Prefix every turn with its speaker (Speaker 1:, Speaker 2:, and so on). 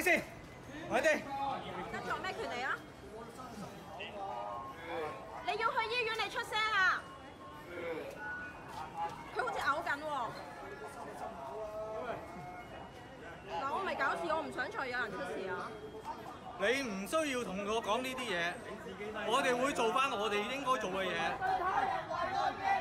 Speaker 1: 啲先，快啲！
Speaker 2: 得咗咩權利啊？你要去醫院，你出聲啊！佢好似嘔緊喎。嗱，我唔係搞事，我唔想再有人出事啊！
Speaker 1: 你唔需要同我講呢啲嘢，我哋會做翻我哋應該做嘅嘢。